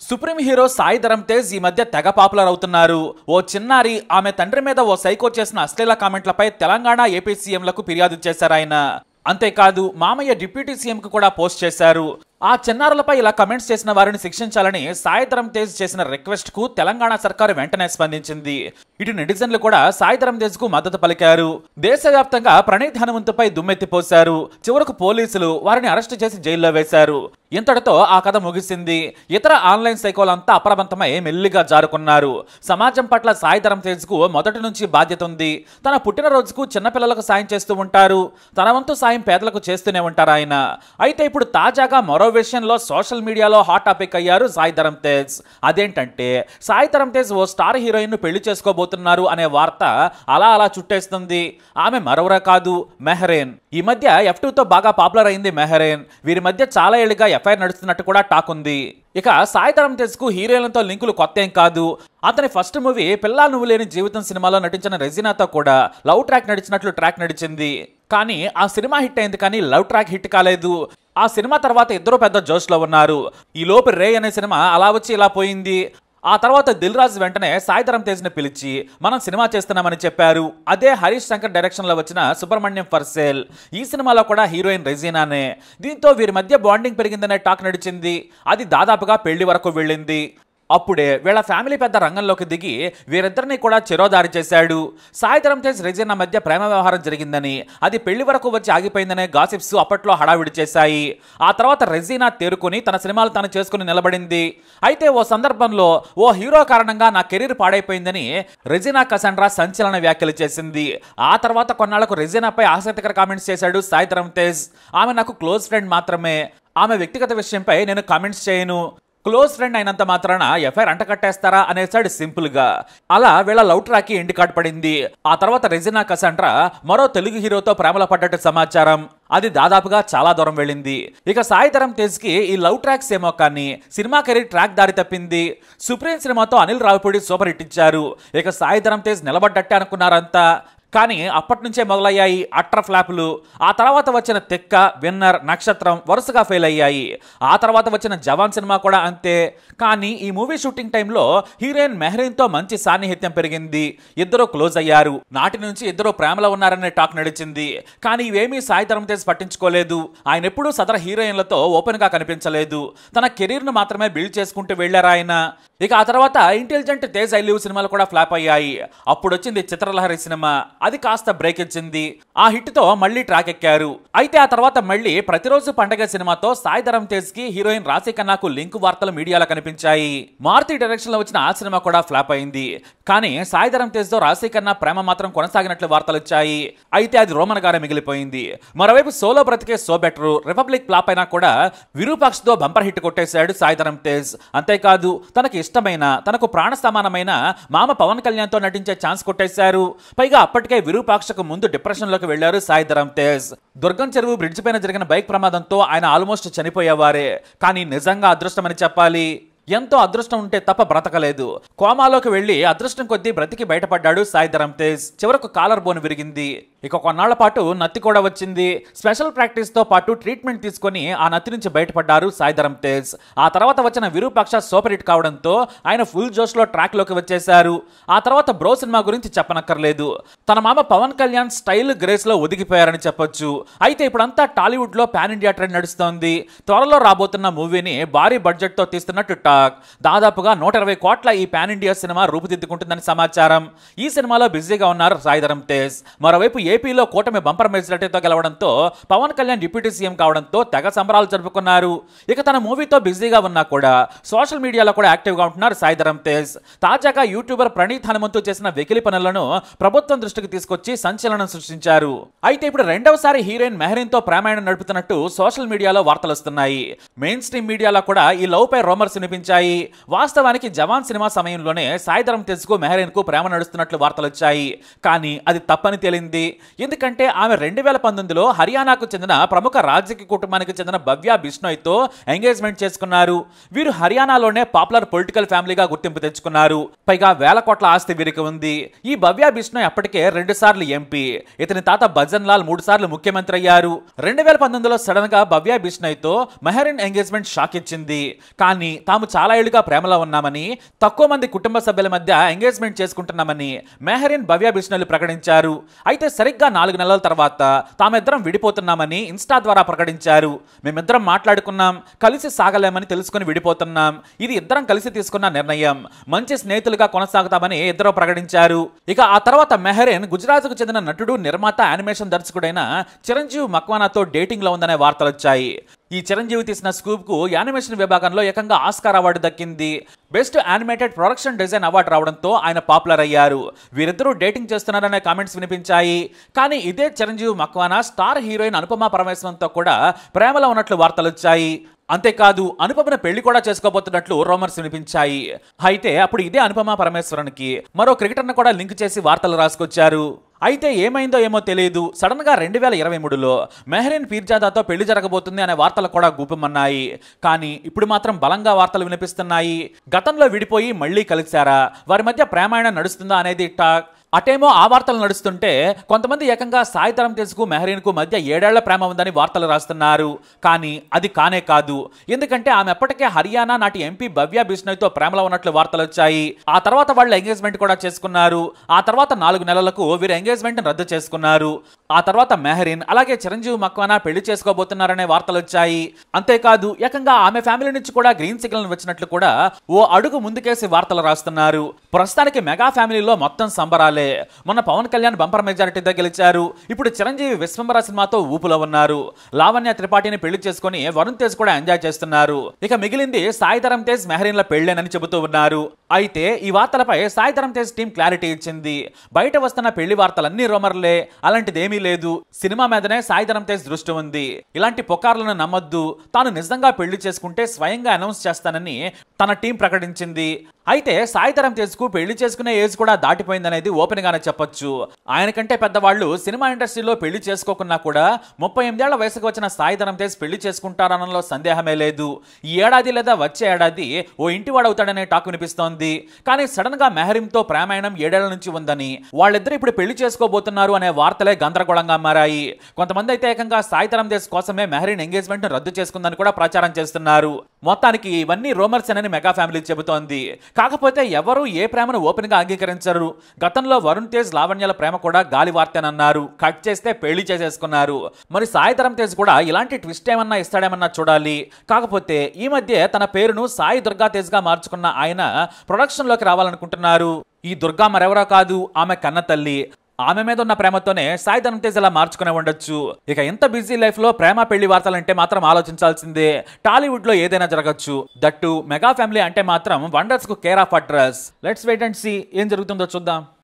Supreme hero Sai Dharam Tej ఈ మధ్య తెగ పాపులర్ అవుతున్నారు. ఓ చిన్నారి ఆమె తండ్రి మీద ఓ సైకో చేసిన అశ్లీల కామెంట్లపై తెలంగాణ ఏపీ సీఎంలకు ఫిర్యాదు చేశారు ఆయన. అంతేకాదు మామయ్య డిప్యూటీ సీఎం కు కూడా పోస్ట్ చేశారు. ఆ చిన్నారులపై ఇలా కమెంట్స్ చేసిన వారిని శిక్షించాలని సాయి ధరమ్ తేజ్ చేసిన రిక్వెస్ట్ కు తెలంగాణ సర్కారు వెంటనే స్పందించింది. ఇటు నెటిజన్లు కూడా సాయి ధరమ్ తేజ్ కు మద్దతు పలికారు. దేశవ్యాప్తంగా ప్రణీత్ హనుమంతుపై దుమ్మెత్తిపోశారు. చివరకు పోలీసులు వారిని అరెస్ట్ చేసి జైల్లో వేశారు. ఇంతటితో ఆ కథ ముగిసింది. ఇతర ఆన్లైన్ సైకోలంతా అప్రమత్తమై మెల్లిగా జారుకున్నారు. సమాజం పట్ల సాయి ధరమ్ తేజ్ కు మొదటి నుంచి బాధ్యత ఉంది. తన పుట్టినరోజుకు చిన్నపిల్లలకు సాయం చేస్తూ ఉంటారు. తన వంతు సాయం పేదలకు చేస్తూనే ఉంటారు ఆయన. అయితే ఇప్పుడు తాజాగా మరో విషయంలో సోషల్ మీడియాలో హాట్ టాపిక్ అయ్యారు సాయి ధరమ్ తేజ్. అదేంటంటే సాయి ధరమ్ తేజ్ ఓ స్టార్ హీరోయిన్ ను పెళ్లి చేసుకోబోతున్నారు అనే వార్త అలా చుట్టేస్తుంది. ఆమె మరొకరు కాదు, మెహరీన్. ఈ మధ్య F2 తో బాగా పాపులర్ అయింది మెహరీన్. వీరి మధ్య చాలా ఏళ్లుగా ఎఫ్ఐఆర్ నడుస్తున్నట్టు కూడా టాక్ ఉంది. ఇక సాయి ధరమ్ తేజ్ కు హీరోయిన్లతో లింకులు కొత్త ఏం కాదు. అతని ఫస్ట్ మూవీ పిల్లా నువ్వు లేని జీవితం సినిమాలో నటించిన రెజినాతో కూడా లవ్ ట్రాక్ నడిచినట్లు ట్రాక్ నడిచింది. కానీ ఆ సినిమా హిట్ అయింది, కానీ లవ్ ట్రాక్ హిట్ కాలేదు. ఆ సినిమా తర్వాత ఇద్దరు పెద్ద జోష్లో ఉన్నారు. ఈ లోపు రే అనే సినిమా అలా వచ్చి ఇలా పోయింది. ఆ తర్వాత దిల్ రాజు వెంటనే సాయి ధరమ్ తేజ్ ని పిలిచి మనం సినిమా చేస్తున్నామని చెప్పారు. అదే హరీష్ శంకర్ డైరెక్షన్ లో వచ్చిన సుబ్రహ్మణ్యం ఫర్ సేల్. ఈ సినిమాలో కూడా హీరోయిన్ రెజీనానే. దీంతో వీరి మధ్య బాండింగ్ పెరిగిందనే టాక్ నడిచింది. అది దాదాపుగా పెళ్లి వరకు వెళ్ళింది. అప్పుడే వీళ్ళ ఫ్యామిలీ పెద్ద రంగంలోకి దిగి వీరిద్దరిని కూడా చెరోదారి చేశాడు. సాయి ధరమ్ తేజ్ రెజీనా మధ్య ప్రేమ వ్యవహారం జరిగిందని, అది పెళ్లి వరకు వచ్చి ఆగిపోయిందనే గాసిప్స్ అప్పట్లో హడావిడి చేశాయి. ఆ తర్వాత రెజీనా తేరుకుని తన సినిమాలు తాను చేసుకుని నిలబడింది. అయితే ఓ సందర్భంలో ఓ హీరో కారణంగా నా కెరీర్ పాడైపోయిందని రెజీనా కసాండ్రా సంచలన వ్యాఖ్యలు చేసింది. ఆ తర్వాత కొన్నాళ్లకు రెజీనాపై ఆసక్తికర కామెంట్స్ చేశాడు సాయి ధరమ్ తేజ్. ఆమె నాకు క్లోజ్ ఫ్రెండ్ మాత్రమే. ఆమె వ్యక్తిగత విషయంపై నేను కామెంట్స్ చేయను. క్లోజ్ ఫ్రెండ్ అయినంత మాత్రాన ఎఫ్ఐఆర్ అంటకట్టేస్తారా అనేసాడు సింపుల్ గా. అలా వీళ్ళ లవ్ ట్రాక్ కి ఎండ్ కార్డ్ పడింది. ఆ తర్వాత రెజీనా కసాండ్రా మరో తెలుగు హీరోతో ప్రేమలో పడ్డట్టు సమాచారం. అది దాదాపుగా చాలా దూరం వెళ్ళింది. ఇక సాయి ధరమ్ తేజ్ కి ఈ లవ్ ట్రాక్స్ ఏమో కానీ సినిమా కెరీర్ ట్రాక్ దారి తప్పింది. సుప్రీం సినిమాతో అనిల్ రావిపూడి సూపర్ హిట్ ఇచ్చారు. ఇక సాయి ధరమ్ తేజ్ నిలబడ్డట్టే అనుకున్నారంతా. కానీ అప్పటి నుంచే మొదలయ్యాయి అట్టర్ ఫ్లాపులు. ఆ తర్వాత వచ్చిన తెక్క, విన్నర్, నక్షత్రం వరుసగా ఫెయిల్ అయ్యాయి. ఆ తర్వాత వచ్చిన జవాన్ సినిమా కూడా అంతే. కానీ ఈ మూవీ షూటింగ్ టైంలో హీరోయిన్ మెహరీన్ తో మంచి సాన్నిహిత్యం పెరిగింది. ఇద్దరు క్లోజ్ అయ్యారు. నాటి నుంచి ఇద్దరు ప్రేమలో ఉన్నారనే టాక్ నడిచింది. కానీ ఇవేమీ సాయి ధరమ్ తేజ్ పట్టించుకోలేదు. ఆయన ఎప్పుడూ సదర హీరోయిన్లతో ఓపెన్ గా కనిపించలేదు. తన కెరీర్ ను మాత్రమే బిల్డ్ చేసుకుంటూ వెళ్లారు ఆయన. ఇక ఆ తర్వాత ఇంటెలిజెంట్ తేజ్ ఐ లివ్ సినిమాలు కూడా ఫ్లాప్ అయ్యాయి. అప్పుడు వచ్చింది చిత్రలహరి సినిమా. అది కాస్త బ్రేక్ ఇచ్చింది. ఆ హిట్ తో మళ్ళీ ట్రాక్ ఎక్కారు. అయితే ఆ తర్వాత మళ్ళీ ప్రతిరోజు పండగ సినిమాతో సాయి ధరమ్ తేజ్ కి హీరోయిన్ రాశి ఖన్నాకు లింక్ వార్తలు మీడియాలో కనిపించాయి. మారుతి డైరెక్షన్ లో వచ్చిన ఆ సినిమా కూడా ఫ్లాప్ అయింది. కానీ సాయి ధరమ్ తేజ్ తో రాశి ఖన్నా ప్రేమ మాత్రం కొనసాగినట్లు వార్తలు వచ్చాయి. అయితే అది రోమన్ గానే మిగిలిపోయింది. మరోవైపు సోలో బ్రతికే సో బెటర్, రిపబ్లిక్ ఫ్లాప్ అయినా కూడా విరూపాక్ష తో బంపర్ హిట్ కొట్టేశాడు సాయి ధరమ్ తేజ్. అంతేకాదు తనకి ఇష్టమైన, తనకు ప్రాణ సమానమైన మామ పవన్ కళ్యాణ్ తో నటించే ఛాన్స్ కొట్టేశారు. పైగా అప్పటికే విరూపాక్షకు ముందు డిప్రెషన్ లోకి వెళ్లారు సాయి ధరమ్ తేజ్. దుర్గం చెరువు బ్రిడ్జ్ పైన జరిగిన బైక్ ప్రమాదంతో ఆయన ఆల్మోస్ట్ చనిపోయేవారే. కానీ నిజంగా అదృష్టమని చెప్పాలి. ఎంతో అదృష్టం ఉంటే తప్ప బ్రతకలేదు. కోమాలోకి వెళ్లి అదృష్టం కొద్దీ బ్రతికి బయటపడ్డాడు సాయి ధరమ్ తేజ్. చివరకు కాలర్ బోన్ విరిగింది. ఇక కొన్నాళ్ల పాటు నత్తి కూడా వచ్చింది. స్పెషల్ ప్రాక్టీస్ తో పాటు ట్రీట్మెంట్ తీసుకుని ఆ నత్తి నుంచి బయటపడ్డారు సాయి ధరమ్ తేజ్. ఆ తర్వాత వచ్చిన విరూపాక్ష సూపర్ హిట్ కావడంతో ఆయన ఫుల్ జోష్ లో ట్రాక్ లోకి వచ్చేశారు. ఆ తర్వాత బ్రో సినిమా గురించి చెప్పనక్కర్లేదు. తన మామ పవన్ కళ్యాణ్ స్టైల్ గ్రేస్ లో ఒదిగిపోయారని చెప్పొచ్చు. అయితే ఇప్పుడంతా టాలీవుడ్ లో పాన్ ఇండియా ట్రెండ్ నడుస్తోంది. త్వరలో రాబోతున్న మూవీని భారీ బడ్జెట్ తో తీస్తున్నట్టు టాక్. దాదాపుగా 120 కోట్ల ఈ పాన్ ఇండియా సినిమా రూపుదిద్దుకుంటుందని సమాచారం. ఈ సినిమాలో బిజీగా ఉన్నారు సాయి ధరమ్ తేజ్. మరోవైపు ఏపీలో కూటమి బంపర్ మెజారిటీతో గెలవడంతో పవన్ కళ్యాణ్ డిప్యూటీ సీఎం కావడంతో తెగ సంబరాలు జరుపుకున్నారు. ఇక తన మూవీతో బిజీగా ఉన్నా కూడా సోషల్ మీడియాలో కూడా యాక్టివ్ గా ఉంటున్నారు సాయి ధరమ్ తేజ్. తాజాగా యూట్యూబర్ ప్రణీత్ హనుమంతు చేసిన వెకిలి పనులను ప్రభుత్వం దృష్టికి తీసుకొచ్చి సంచలనం సృష్టించారు. అయితే ఇప్పుడు రెండవసారి హీరోయిన్ మెహరీన్ తో ప్రేమాయణం నడుపుతున్నట్టు సోషల్ మీడియాలో వార్తలు వస్తున్నాయి. మెయిన్ స్ట్రీమ్ మీడియాలో కూడా ఈ లవ్ పై రూమర్స్ వినిపించాయి. వాస్తవానికి జవాన్ సినిమా సమయంలోనే సాయి ధరమ్ తేజ్ కు మెహరీన్ కు ప్రేమ నడుస్తున్నట్లు వార్తలు వచ్చాయి. కానీ అది తప్పని తేలింది. ఎందుకంటే ఆమె 2019లో హర్యానాకు చెందిన ప్రముఖ రాజకీయ కుటుంబానికి చెందిన భవ్య బిష్నోయ్తో ఎంగేజ్మెంట్ చేసుకున్నారు. వీరు హర్యానాలోనే పాపులర్ పొలిటికల్ ఫ్యామిలీగా గుర్తింపు తెచ్చుకున్నారు. పైగా వేల కోట్ల ఆస్తి వీరికి ఉంది. ఈ భవ్య బిష్నోయ్ అప్పటికే 2 సార్లు ఎంపీ, ఇతని తాత భజన్ లాల్ 3 సార్లు ముఖ్యమంత్రి అయ్యారు. 2019లో సడన్ గా భవ్య బిష్నోయ్తో మెహరీన్ ఎంగేజ్మెంట్ షాక్ ఇచ్చింది. కానీ తాము చాలా ఏళ్లుగా ప్రేమలో ఉన్నామని, తక్కువ మంది కుటుంబ సభ్యుల మధ్య ఎంగేజ్మెంట్ చేసుకుంటున్నామని మెహరీన్ భవ్య బిష్నోయ్లు ప్రకటించారు. అయితే సరిగ్గా 4 నెలల తర్వాత తామిద్దరం విడిపోతున్నామని ఇన్స్టా ద్వారా ప్రకటించారు. మేమిద్దరం మాట్లాడుకున్నాం, కలిసి సాగలేమని తెలుసుకుని విడిపోతున్నాం. ఇది ఇద్దరం కలిసి తీసుకున్న నిర్ణయం, మంచి స్నేహితులుగా కొనసాగుతామని ఇద్దరు ప్రకటించారు. ఇక ఆ తర్వాత మెహరీన్ గుజరాత్కు చెందిన నటుడు, నిర్మాత, యానిమేషన్ దర్శకుడైన చిరంజీవి మక్వానాతో డేటింగ్ లో ఉందనే వార్తలు వచ్చాయి. ఈ చిరంజీవి తీసిన స్కూప్ కు యానిమేషన్ విభాగంలో ఏకంగా ఆస్కార్ అవార్డు దక్కింది. Best animated production design award రావడంతో ఆయన పాపులర్ అయ్యారు. వీరిద్దరూ డేటింగ్ చేస్తున్నారనే కామెంట్స్ వినిపించాయి. కానీ ఇదే చిరంజీవి మక్వానా స్టార్ హీరోయిన్ అనుపమ పరమేశ్వరంతో కూడా ప్రేమలో ఉన్నట్లు వార్తలు వచ్చాయి. అంతేకాదు అనుపమను పెళ్లి కూడా చేసుకోబోతున్నట్లు రూమర్స్ వినిపించాయి. అయితే అప్పుడు ఇదే అనుపమ పరమేశ్వరన్కి మరో క్రికెటర్ను కూడా లింక్ చేసి వార్తలు రాసుకొచ్చారు. అయితే ఏమైందో ఏమో తెలియదు, సడన్ గా 2023లో మెహరీన్ పీర్జాదాతో పెళ్లి జరగబోతుంది అనే వార్తలు కూడా గుప్పమన్నాయి. కానీ ఇప్పుడు మాత్రం బలంగా వార్తలు వినిపిస్తున్నాయి. గతంలో విడిపోయి మళ్లీ కలిశారా, వారి మధ్య ప్రేమాయణం నడుస్తుందా అనేది టాక్. అటేమో ఆ వార్తలు నడుస్తుంటే కొంతమంది ఏకంగా సాయి ధరమ్ తేజ్కు మెహరీన్కు మధ్య 7 ఏళ్ల ప్రేమ ఉందని వార్తలు రాస్తున్నారు. కానీ అది కానే కాదు. ఎందుకంటే ఆమె అప్పటికే హర్యానా నాటి ఎంపీ భవ్య బిష్నోయ్తో ప్రేమలో ఉన్నట్లు వార్తలు వచ్చాయి. ఆ తర్వాత వాళ్ళు ఎంగేజ్మెంట్ కూడా చేసుకున్నారు. ఆ తర్వాత 4 నెలలకు వీరు ఎంగేజ్మెంట్ రద్దు చేసుకున్నారు. ఆ తర్వాత మెహరీన్ అలాగే చిరంజీవి మక్వానా పెళ్లి చేసుకోబోతున్నారనే వార్తలు వచ్చాయి. అంతేకాదు ఏకంగా ఆమె ఫ్యామిలీ నుంచి కూడా గ్రీన్ సిగ్నల్ వచ్చినట్లు కూడా ఓ అడుగు ముందుకేసి వార్తలు రాస్తున్నారు. ప్రస్తుతానికి మెగా ఫ్యామిలీలో మొత్తం సంబరాలే. మొన్న పవన్ కళ్యాణ్ బంపర్ మెజారిటీతో గెలిచారు. ఇప్పుడు చిరంజీవి విశ్వంబర సినిమాతో ఊపులో ఉన్నారు. లావణ్య త్రిపాఠిని పెళ్లి చేసుకుని వరుణ్ తేజ్ కూడా ఎంజాయ్ చేస్తున్నారు. ఇక మిగిలింది సాయి ధరమ్ తేజ్ మెహరీన్ల పెళ్లేనని చెబుతూ ఉన్నారు. అయితే ఈ వార్తలపై సాయి ధరమ్ తేజ్ టీం క్లారిటీ ఇచ్చింది. బయట వస్తున్న పెళ్లి వార్తలన్నీ రూమర్లే, అలాంటిదేమీ లేదు. సినిమా మీదనే సాయి ధరమ్ తేజ్ దృష్టి ఉంది. ఇలాంటి పుకార్లను నమ్మొద్దు. తాను నిజంగా పెళ్లి చేసుకుంటే స్వయంగా అనౌన్స్ చేస్తానని తన టీం ప్రకటించింది. అయితే సాయి ధరమ్ తేజ్ కు పెళ్లి చేసుకునే ఏజ్ కూడా దాటిపోయిందనేది ఓపెన్ గానే చెప్పొచ్చు. ఆయన కంటే పెద్దవాళ్ళు సినిమా ఇండస్ట్రీలో పెళ్లి చేసుకోకున్నా కూడా 38 ఏళ్ల వయసుకు వచ్చిన సాయి ధరమ్ తేజ్ పెళ్లి చేసుకుంటారనలో సందేహమే లేదు. ఈ ఏడాది లేదా వచ్చే ఏడాది ఓ ఇంటివాడవుతాడనే టాక్ వినిపిస్తోంది. కానీ సడన్ గా మెహరీన్ తో ప్రేమాయణం 7 ఏళ్ల నుంచి ఉందని, వాళ్ళిద్దరు ఇప్పుడు పెళ్లి చేసుకోబోతున్నారు అనే వార్తలే గందరగోళంగా మారాయి. కొంతమంది అయితే ఏకంగా సాయి ధరమ్ తేజ్ కోసమే మెహరీన్ ఎంగేజ్మెంట్ రద్దు చేసుకుందని కూడా ప్రచారం చేస్తున్నారు. మొత్తానికి ఇవన్నీ రూమర్స్ అని మెగా ఫ్యామిలీ చెబుతోంది. కాకపోతే ఎవరు ఏ ప్రేమను ఓపెన్ గా అంగీకరించరు. గతంలో వరుణ్ తేజ్ లావణ్యల ప్రేమ కూడా గాలి వార్తేనన్నారు. కట్ చేస్తే పెళ్లి చేసేసుకున్నారు. మరి సాయి ధరమ్ తేజ్ కూడా ఇలాంటి ట్విస్ట్ ఏమన్నా ఇస్తాడేమన్నా చూడాలి. కాకపోతే ఈ మధ్య తన పేరును సాయి దుర్గా తేజ్ గా మార్చుకున్న ఆయన ప్రొడక్షన్ లోకి రావాలనుకుంటున్నారు. ఈ దుర్గా మరెవరో కాదు, ఆమె కన్న తల్లి. ఆమె మీద ఉన్న ప్రేమతోనే సాయి ధరమ్ తేజ్ ఇలా మార్చుకునే ఉండొచ్చు. ఇక ఇంత బిజీ లైఫ్ లో ప్రేమ పెళ్లి వార్తలంటే మాత్రం ఆలోచించాల్సిందే. టాలీవుడ్ లో ఏదైనా జరగచ్చు. దట్టు మెగా ఫ్యామిలీ అంటే మాత్రం వండర్స్ కు care of address. Let's wait and see ఏం జరుగుతుందో చూద్దాం.